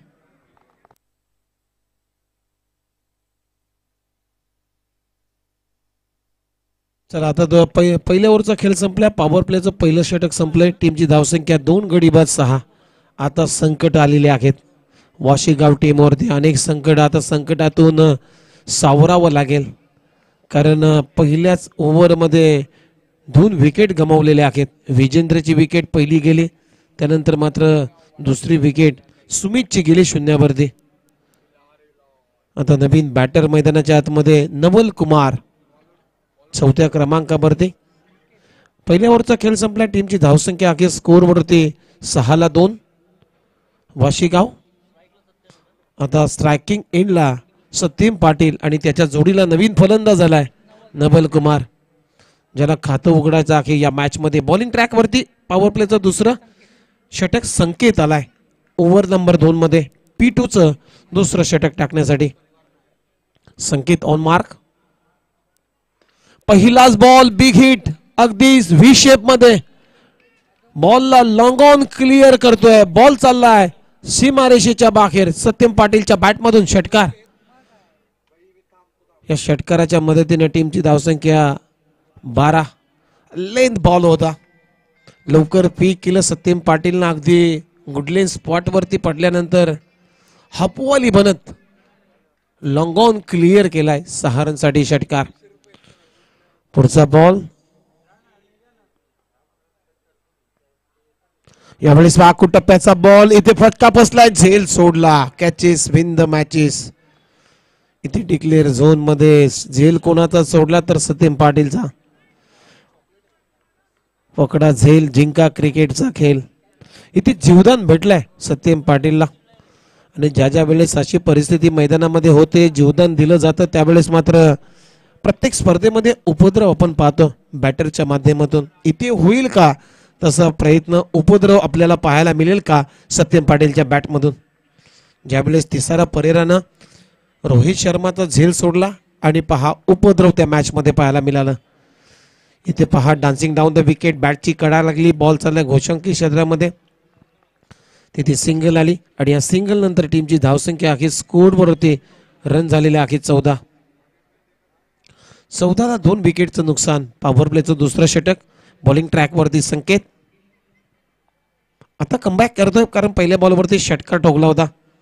चला आता पहिल्या ओव्हरचा खेळ संपला. पॉवर प्लेचं पहिलं षटक संपलंय. टीमची धावसंख्या 2 गडी बाद 6. आता संकट आलेले आहेत वाशीगाव टीमवरती. अनेक संकट, आता संकटातून सावरावं लागेल. कारण पहिल्याच ओव्हरमध्ये 2 विकेट गमावलेले आहेत. विजेंद्रची विकेट पहिली गेली, त्यानंतर मात्र दुसरी विकेट सुमितची गेली शून्यावरती. आता नवीन बॅटर मैदानाच्या आतमध्ये नवल कुमार चौथ्या क्रमांकावरती. पहिल्या ओव्हरचा खेळ संपला. टीमची धावसंख्या अखेर स्कोअरवरती 6-2 वाशीगाव. आता स्ट्रायकिंग एंडला सत्यम पाटील आणि त्याच्या जोडीला नवीन फलंदाज झालाय नवल कुमार, ज्याला खातं उघडायचं आहे या मॅच मध्ये. बॉलिंग ट्रॅक वरती पॉवर प्लेचं दुसरं षटक संकेत आलाय ओव्हर नंबर 2 मध्ये. P2 चं दुसरं षटक टाकण्यासाठी संकेत ऑन मार्क. पहिलाच बॉल बिग हिट, अगदी व्ही शेप मध्ये बॉलला लॉंग ऑन क्लिअर करतोय. बॉल चाललाय सीमारेषेच्या बाहेर. सत्यम पाटीलच्या बॅटमधून षटकार. या षटकाराच्या मदतीने टीमची धावसंख्या 12. लेंथ बॉल होता, लवकर पीक केलं सत्यम पाटीलनं. अगदी गुडलेन स्पॉट वरती पडल्यानंतर हपवाली बनत लॉंग ऑन क्लिअर केलाय. 6 रनसाठी षटकार. पुढचा बॉल यावेळेस वाकू टप्प्याचा बॉल. इथे फटका बसलाय, झेल सोडला. Catches win the matches. इथे डिक्लेअर झोन मध्ये झेल कोणाचा सोडला तर सत्यम पाटीलचा. पकडा झेल जिंका क्रिकेटचा खेळ. इथे जीवदान भेटलाय सत्यम पाटीलला. आणि ज्या ज्या वेळेस अशी परिस्थिती मैदानामध्ये होते, जीवदान दिलं जातं, त्यावेळेस मात्र प्रत्येक स्पर्धेमध्ये उपद्रव आपण पाहतो बॅटरच्या माध्यमातून. इथे होईल का तसा प्रयत्न, उपद्रव आपल्याला पाहायला मिळेल का सत्यम पाटीलच्या बॅटमधून? ज्यावेळेस तिसारा परेरानं रोहित शर्माचा झेल सोडला आणि पहा उपद्रव त्या मॅच मध्ये पाहायला मिळालं. इथे पहा डान्सिंग डाऊन द विकेट, बॅटची कडा लागली, बॉल चालला घोषंकी क्षेत्रामध्ये. तिथे सिंगल आली आणि या सिंगल नंतर टीमची धावसंख्या अखेर स्कोअरवर होते. रन झालेले अखेर 14. 14ला 2 विकेटचं नुकसान. पॉवर प्लेचं दुसरं षटक. बॉलिंग ट्रॅक वरती संकेत आता कमबॅक करतोय, कारण पहिल्या बॉलवरती षटकार ठोकला होता.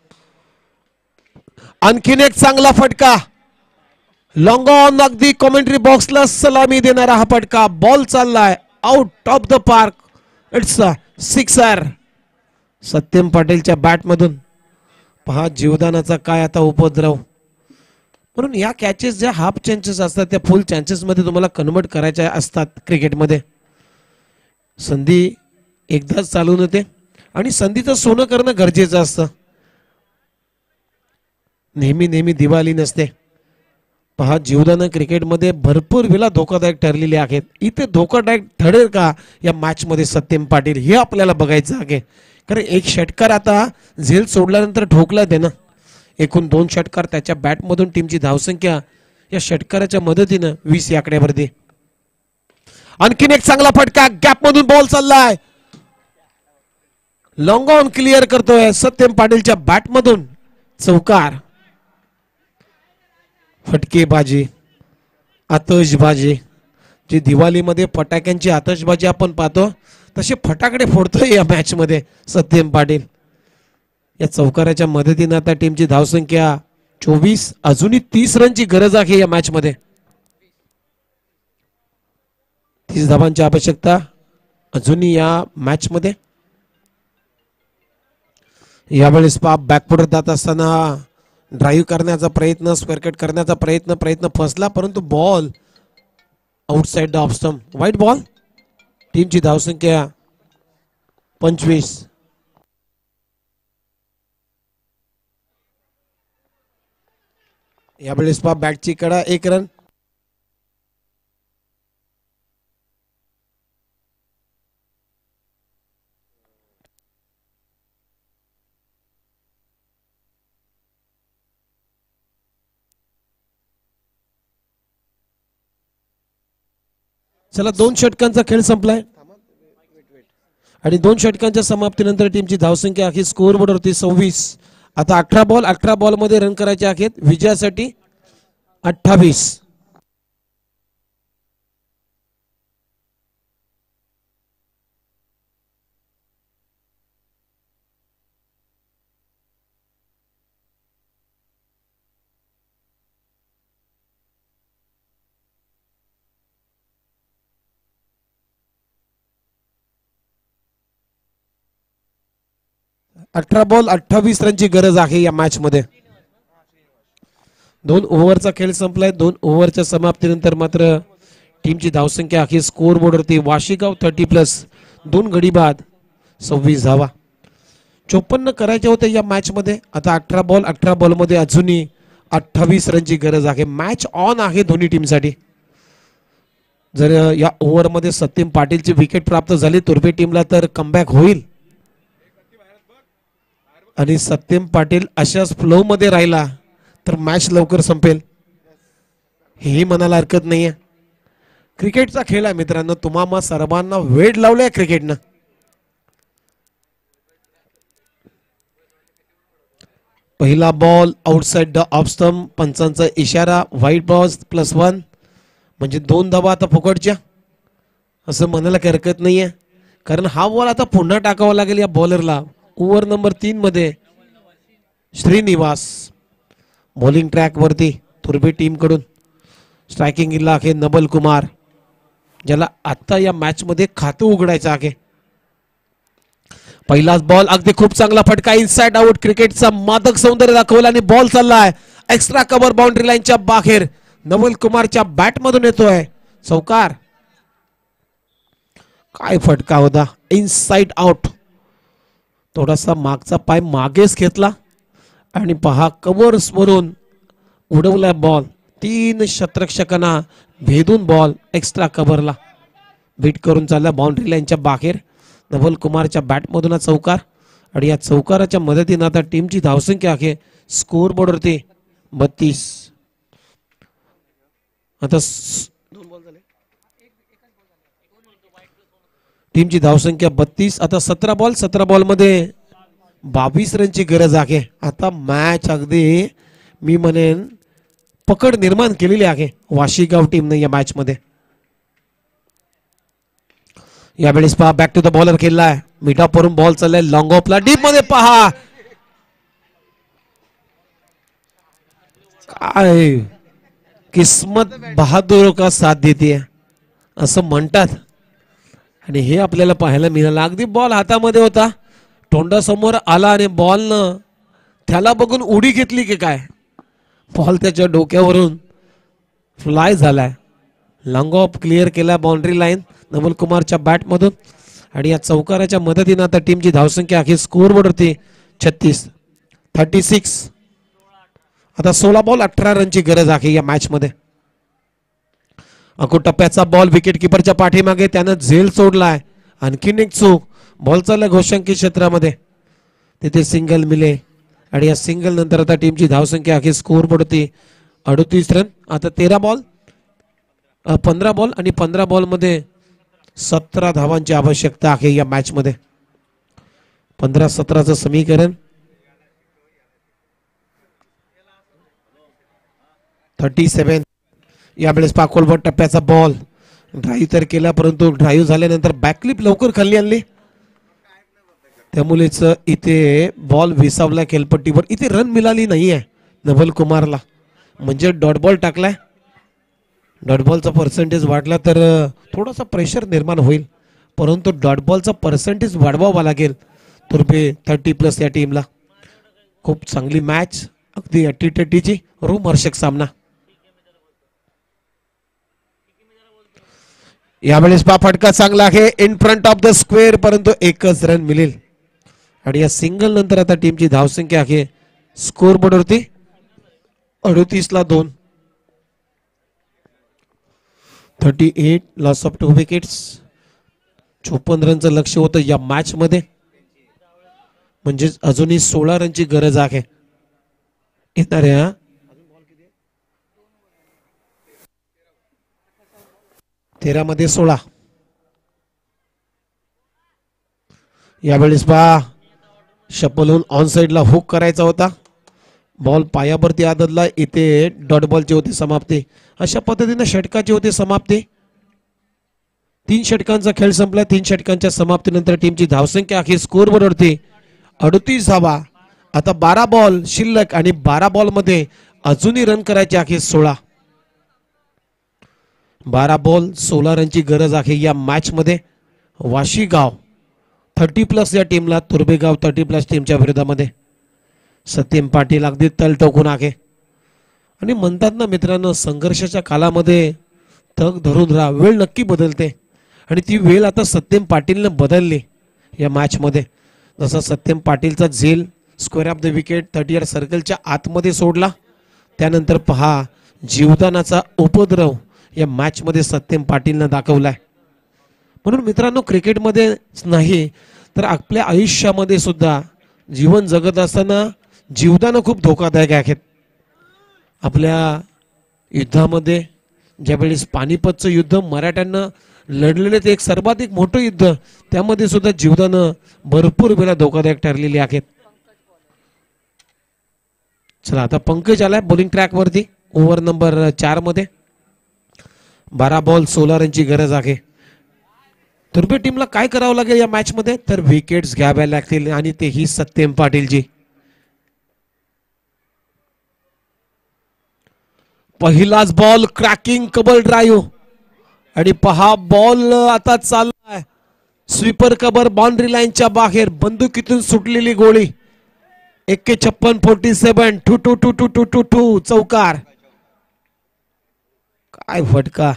आणखीन एक चांगला फटका, लॉंग ऑन, अगदी कॉमेंट्री बॉक्सला सलामी देणारा हा फटका. बॉल चाललाय out of the park. It's a sixer Satyam पाटीलच्या बॅटमधून. पहा जीवदानाचा काय आता उपद्रव. म्हणून या कॅचेस ज्या हाफ चान्सेस असतात त्या फुल चान्सेस मध्ये तुम्हाला कन्वर्ट करायच्या असतात क्रिकेटमध्ये. संधी एकदाच चालून येते आणि संधीचं सोनं करणं गरजेचं असतं. नेहमी नेहमी दिवाळी नसते. पहा जीवदान क्रिकेटमध्ये भरपूर वेळा धोकादायक ठरलेले आहेत. इथे धोकादायक ठरेल का या मॅच मध्ये सत्यम पाटील, हे आपल्याला बघायचं आहे. कारण एक षटकार आता झेल सोडल्यानंतर ठोकला त्यानं. एकूण 2 षटकार त्याच्या बॅटमधून. टीमची धावसंख्या या षटकाराच्या मदतीनं 20 या आकड्यावरती. आणखीन एक चांगला फटका, गॅप मधून बॉल चाललाय, लॉंग ऑन क्लिअर करतोय सत्यम पाटीलच्या बॅटमधून. चौकार. फटकेबाजी, आतषबाजी, जी दिवाळीमध्ये फटाक्यांची आतषबाजी आपण पाहतो तसे फटाकडे फोडतोय या मॅच मध्ये सत्यम पाटील. या चौकाराच्या मदतीने आता टीमची धावसंख्या 24. अजूनही 30 रनची गरज आहे या मॅच मध्ये. 30 धावांची आवश्यकता अजूनही या मॅच मध्ये. यावेळेस पाप बॅकफुटर जात असताना ड्राईव्ह करण्याचा प्रयत्न, स्क्वेअर कट करण्याचा प्रयत्न फसला, परंतु ball outside the off stump. वाईट बॉल. टीमची धावसंख्या 25. यावेळेस पहा बॅटची कडा, 1 रन. चला 2 षटकांचा खेळ संपलाय आणि 2 षटकांच्या समाप्तीनंतर टीमची धावसंख्या अखेर स्कोअर बोर्ड होती 26. आता 18 बॉल मध्ये रन करायचे आहेत विजयासाठी. 28. 18 बॉल 28 रनची गरज आहे या मॅच मध्ये. 2 ओव्हरचा खेळ संपलाय. 2 ओव्हरच्या समाप्तीनंतर मात्र टीमची धावसंख्या आहे स्कोर बोर्डवरती वाशीगाव 30+, 2 गडी बाद 26 धावा. 54 करायचे होते या मॅच मध्ये. आता 18 बॉल मध्ये अजूनही 28 रनची गरज आहे. मॅच ऑन आहे दोन्ही टीमसाठी. जर या ओव्हर मध्ये सत्यम पाटीलची विकेट प्राप्त झाली तुर्भे टीमला तर कमबॅक होईल आणि सत्यम पाटील अशाच फ्लो मध्ये राहिला तर मॅच लवकर संपेल हेही म्हणायला हरकत नाहीये. क्रिकेटचा खेळ आहे मित्रांनो. तुम्हा सर्वांना वेळ लावलाय क्रिकेटनं. पहिला ball outside the off stump. पंचांचा इशारा. व्हाईट बॉल +1 म्हणजे 2 धावा आता फुकटच्या असं म्हणायला काही हरकत नाहीये. कारण हा बॉल आता पुन्हा टाकावा लागेल या बॉलरला. ओव्हर नंबर 3 मध्ये श्रीनिवास बॉलिंग ट्रॅक वरती तुर्भे टीम कडून. स्ट्रायकिंग इला आहे नबल कुमार ज्याला आता या मॅच मध्ये खातं उघडायचं आहे. पहिलाच बॉल अगदी खूप चांगला फटका. Inside out. क्रिकेटचा मादक सौंदर्य दाखवला आणि बॉल चाललाय एक्स्ट्रा कव्हर बाउंड्री लाईनच्या बाहेर. नवल कुमारच्या बॅट मधून येतोय चौकार. काय फटका होता. Inside out. थोडासा मागचा पाय मागेच घेतला आणि पहा कव्हर समोरून उडवलाय बॉल. 3 शतरक्षकांना भेदून बॉल एक्स्ट्रा कव्हरला बीट करून चालला बाउंड्री लाईनच्या बाहेर. नवल कुमारच्या बॅट मधून चौकार आणि या चौकाराच्या मदतीने आता टीमची धावसंख्या आहे स्कोर बोर्डवरती 32. आता 2 बॉल झाले. टीमची धावसंख्या 32. आता 17 बॉल मध्ये 22 रनची गरज आहे. आता मॅच अगदी मी म्हणेन पकड निर्माण केलेली आहे वाशीगाव टीमने या मॅच मध्ये. यावेळेस पहा बॅक टू द बॉलर खेळलाय. मिठापुरून बॉल चाललाय लॉंग ऑफला. डीप मध्ये पहा काय किस्मत बहादूर का साथ देते असं म्हणतात आणि हे आपल्याला पाहायला मिळालं. अगदी बॉल हातामध्ये होता. तोंडा समोर आला आणि बॉलनं त्याला बघून उडी घेतली की काय. बॉल त्याच्या डोक्यावरून फ्लाय झालाय. लॉंग ऑफ क्लिअर केला बाउंड्री लाईन नवल कुमारच्या बॅट मधून आणि या चौकाराच्या मदतीने आता टीमची धावसंख्या आहे स्कोर बोर्डवरती 36. आता 16 बॉल 18 रनची गरज आहे या मॅच मध्ये. अको टप्प्याचा बॉल विकेट किपरच्या पाठीमागे त्यानं झेल सोडलाय. आणखीन एक चूक. बॉल चालला घोषांकित क्षेत्रामध्ये. तिथे सिंगल मिले आणि या सिंगल नंतर आता टीमची धावसंख्या आहे स्कोर बोर्डवरती 38 रन. आता 15 बॉल आणि 15 बॉल मध्ये 17 धावांची आवश्यकता आहे या मॅच मध्ये. 15-17चं समीकरण 37. यावेळेस पाकोलबॉट टप्प्याचा बॉल ड्राईव्ह तर केला परंतु ड्राईव्ह झाल्यानंतर बॅकलिप लवकर खाली आणली त्यामुळेच इथे बॉल विसावला खेळपट्टीवर. इथे रन मिळाली नाहीये नवल कुमारला म्हणजे डॉट बॉल टाकलाय. डॉट बॉलचा पर्सेंटेज वाढला तर थोडासा प्रेशर निर्माण होईल परंतु डॉट बॉलचा पर्सेंटेज वाढवावा लागेल तुर्भे 30+ या टीमला. खूप चांगली मॅच अगदी अटीटटीची रोमहर्षक सामना. यावेळेस पा फटका चांगला आहे in front of the square परंतु एकच रन मिळेल आणि या सिंगल नंतर आता टीमची धावसंख्या आहे स्कोर बोर्डवरती 38-2. 38 लॉस ऑफ 2 विकेट्स. 54 रनचं लक्ष होतं या मॅच मध्ये म्हणजे अजूनही 16 रनची गरज आहे. येणाऱ्या 13 मध्ये 16. यावेळेस पहा शपलून ऑन साइडला हुक करायचा होता. बॉल पायावरती आदळला. इथे डॉट बॉलची होती समाप्ती. अशा पद्धतीने षटकाची होती समाप्ती. 3 षटकांचा खेळ संपला. 3 षटकांच्या समाप्तीनंतर टीमची धावसंख्या आहे स्कोर बोर्डवरती 38 धावा. आता 12 बॉल शिल्लक आणि 12 बॉल मध्ये अजूनही रन करायचे आहे 16. 12 बॉल 16 रनची गरज आहे या मॅच मध्ये. वाशीगाव 30+ या टीमला, तुर्भेगाव 30+ टीमच्या विरोधामध्ये सत्यम पाटील अगदी तल टोकून आहे. आणि म्हणतात ना मित्रांनो, संघर्षाच्या कालामध्ये तग धरून राहा, वेळ नक्की बदलते. आणि ती वेळ आता सत्यम पाटीलनं बदलली या मॅचमध्ये. जसा सत्यम पाटीलचा झेल स्क्वेअर ऑफ द विकेट 30 सर्कलच्या आतमध्ये सोडला, त्यानंतर पहा जीवदानाचा उपद्रव या मॅचमध्ये सत्यम पाटीलनं दाखवलाय. म्हणून मित्रांनो, क्रिकेटमध्येच नाही तर आपल्या आयुष्यामध्ये सुद्धा जीवन जगत असताना जीवदानं खूप धोकादायक आहेत. आपल्या युद्धामध्ये ज्यावेळेस पानिपतचं युद्ध मराठ्यांना लढलेले ते एक सर्वाधिक मोठं युद्ध, त्यामध्ये सुद्धा जीवदानं भरपूर वेळा धोकादायक ठरलेली आहेत. चला आता पंकज आलाय बॉलिंग ट्रॅक वरती. ओव्हर नंबर 4 मध्ये 12 बॉल 16 रनची गरज आहे. तुर्भे टीमला काय करावं लागेल या मॅच मध्ये, तर विकेट्स घ्याव्या लागतील आणि तेही सत्यम पाटीलजी. पहिलाच बॉल क्रॅकिंग कबर ड्राईव्ह आणि पहा बॉल आता चाललाय स्वीपर कबर बाउंड्री लाईनच्या बाहेर. बंदुकीतून सुटलेली गोळी 51-47 2 चौकार. काय फटका.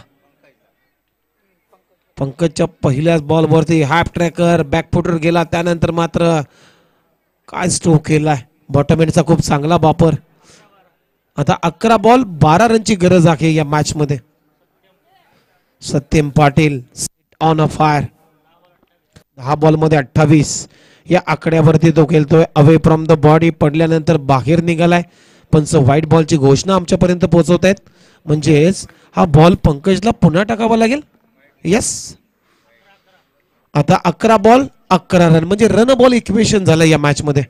पंकजच्या पहिल्याच बॉल वरती हाफ ट्रॅकर बॅकफुटर गेला, त्यानंतर मात्र काय स्ट्रोक केलाय. बॉटम एंडचा खूप चांगला वापर. आता 11 बॉल 12 रनची गरज आहे या मॅच मध्ये. Satyam Patil on a fire. 10 ball मध्ये 28 या आकड्यावरती तो खेळतोय. अवे फ्रॉम द बॉडी पडल्यानंतर बाहेर निघालाय. पंच व्हाईट बॉलची घोषणा आमच्यापर्यंत पोहोचवतायत. म्हणजेच हा बॉल पंकजला पुन्हा टाकावा लागेल. यस, आता 11 बॉल 11 रन म्हणजे रन बॉल इक्वेशन झालं या मॅच मध्ये.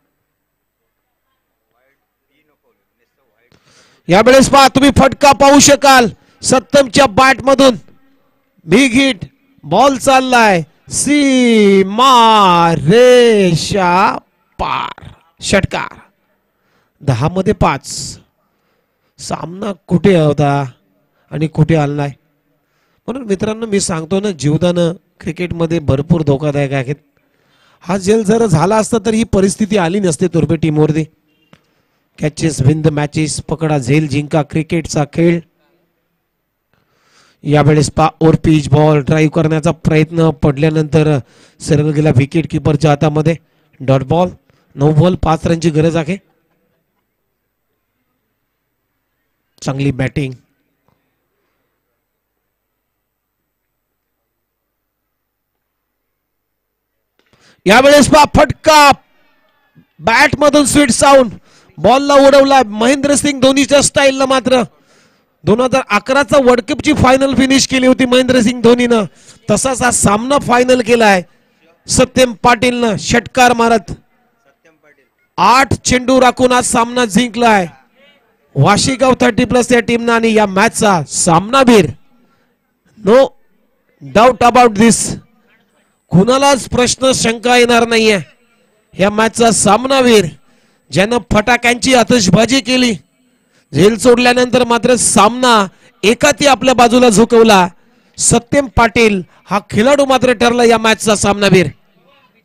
यावेळेस पहा तुम्ही फटका पाहू शकाल सत्यमच्या बॅट मधून. बिग हिट बॉल चाललाय सीमा रेषा पार. षटकार. 10 मध्ये 5. सामना कुठे होता आणि कुठे आलाय. म्हणून मित्रांनो मी सांगतो ना, जीवदानं क्रिकेटमध्ये भरपूर धोकादायक आहेत. हा झेल जर झाला असता तर ही परिस्थिती आली नसते तुर्भे टीमवरती. कॅचेस विन द मॅचेस, पकडा झेल जिंका क्रिकेटचा खेळ. यावेळेस ओर पिच बॉल ड्राईव्ह करण्याचा प्रयत्न पडल्यानंतर सरळ गेला विकेट किपरच्या हातामध्ये. Dot ball. 9 बॉल 5 रनची गरज आहे. चांगली बॅटिंग. यावेळेस फटका बॅट मधून स्वीट साऊंड. बॉलला उडवला महेंद्रसिंग धोनीच्या स्टाईलला. मात्र 2011चा वर्ल्ड कपची फायनल फिनिश केली होती महेंद्रसिंग धोनीनं, तसाच हा सामना फायनल केलाय सत्यम पाटीलनं षटकार मारत. 8 चेंडू राखून आज सामना जिंकलाय वाशीगाव 30+ या टीमनं. आणि या मॅचचा सामनावीर, नो डाऊट अबाउट दिस, कुणालाच प्रश्न शंका येणार नाहीये. या मॅचचा सामनावीर ज्यानं फटाक्यांची आतषबाजी केली, झेल सोडल्यानंतर मात्र सामना एकाती आपल्या बाजूला झुकवला, सत्यम पाटील हा खेळाडू मात्र ठरला या मॅचचा सामनावीर.